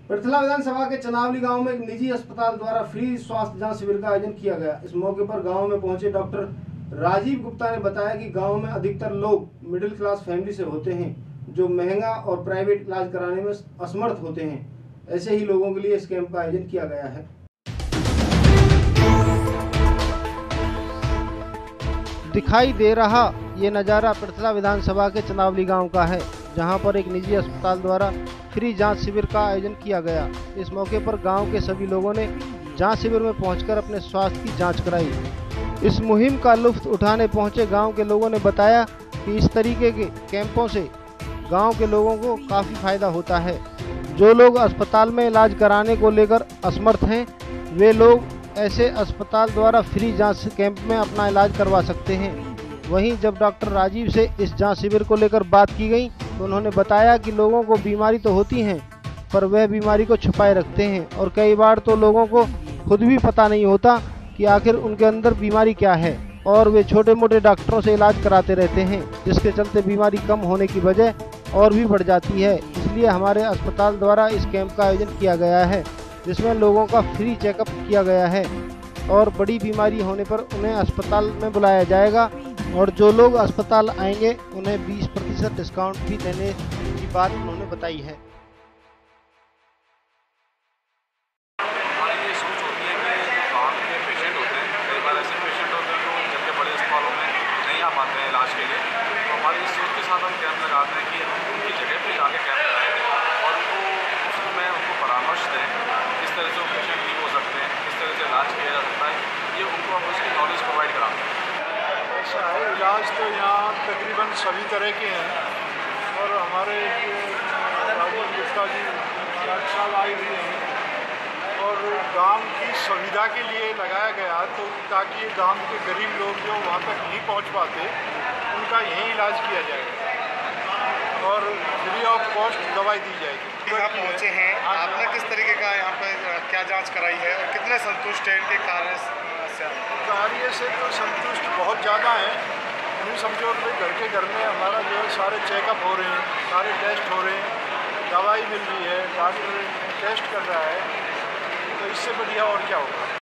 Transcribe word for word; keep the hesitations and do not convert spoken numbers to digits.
पृथला विधानसभा के चनावली गांव में एक निजी अस्पताल द्वारा फ्री स्वास्थ्य जांच शिविर का आयोजन किया गया। इस मौके पर गांव में पहुंचे डॉक्टर राजीव गुप्ता ने बताया कि गांव में अधिकतर लोग मिडिल क्लास फैमिली से होते हैं जो महंगा और प्राइवेट इलाज कराने में असमर्थ होते हैं। ऐसे ही लोगों के लिए इस कैंप का आयोजन किया गया है। दिखाई दे रहा ये नज़ारा पृथला विधानसभा के चनावली गांव का है, जहां पर एक निजी अस्पताल द्वारा फ्री जांच शिविर का आयोजन किया गया। इस मौके पर गांव के सभी लोगों ने जांच शिविर में पहुंचकर अपने स्वास्थ्य की जांच कराई। इस मुहिम का लुत्फ उठाने पहुंचे गांव के लोगों ने बताया कि इस तरीके के कैंपों से गांव के लोगों को काफ़ी फायदा होता है। जो लोग अस्पताल में इलाज कराने को लेकर असमर्थ हैं, वे लोग ऐसे अस्पताल द्वारा फ्री जांच कैंप में अपना इलाज करवा सकते हैं। वहीं जब डॉक्टर राजीव से इस जांच शिविर को लेकर बात की गई तो उन्होंने बताया कि लोगों को बीमारी तो होती हैं, पर वह बीमारी को छुपाए रखते हैं और कई बार तो लोगों को खुद भी पता नहीं होता कि आखिर उनके अंदर बीमारी क्या है और वे छोटे मोटे डॉक्टरों से इलाज कराते रहते हैं, जिसके चलते बीमारी कम होने की वजह और भी बढ़ जाती है। इसलिए हमारे अस्पताल द्वारा इस कैंप का आयोजन किया गया है, जिसमें लोगों का फ्री चेकअप किया गया है और बड़ी बीमारी होने पर उन्हें अस्पताल में बुलाया जाएगा और जो लोग अस्पताल आएंगे उन्हें बीस प्रतिशत डिस्काउंट भी देने की बात उन्होंने बताई है। हमारी ये सोच होती है कि जो गाँव के पेशेंट होते हैं, कई बार ऐसे पेशेंट होते हैं जो घर के बड़े अस्पतालों में नहीं आ पाते हैं इलाज के लिए, तो हमारी इस सोच के साथ हम कैंप लगाते हैं कि हम उनकी जगह पे जाके कैंप लगाएं और उनको उसमें उनको परामर्श दें, किस तरह से वो पेशेंट ठीक हो सकते हैं, किस तरह से इलाज किया जा सकता है, ये उनको हम उसकी नॉलेज प्रोवाइड कराते हैं। ऐसा है, इलाज तो यहाँ तकरीबन सभी तरह के हैं और हमारे राजीव गुप्ता जी चार साल आए हुए हैं और गांव की सुविधा के लिए लगाया गया, तो ताकि ये गांव के गरीब लोग जो वहाँ तक नहीं पहुँच पाते उनका यहीं इलाज किया जाएगा और फ्री ऑफ कॉस्ट दवाई दी जाएगी। यहाँ पहुँचे हैं, आपने किस तरीके का यहाँ पर क्या जांच कराई है और कितने संतुष्ट हैं इनके कार्य से? कार्य से तो संतुष्ट बहुत ज़्यादा है। नहीं समझो कि घर के घर में हमारा जो है सारे चेकअप हो रहे हैं, सारे टेस्ट हो रहे हैं, दवाई मिल रही है, डॉक्टर टेस्ट कर रहा है, तो इससे बढ़िया और क्या होगा।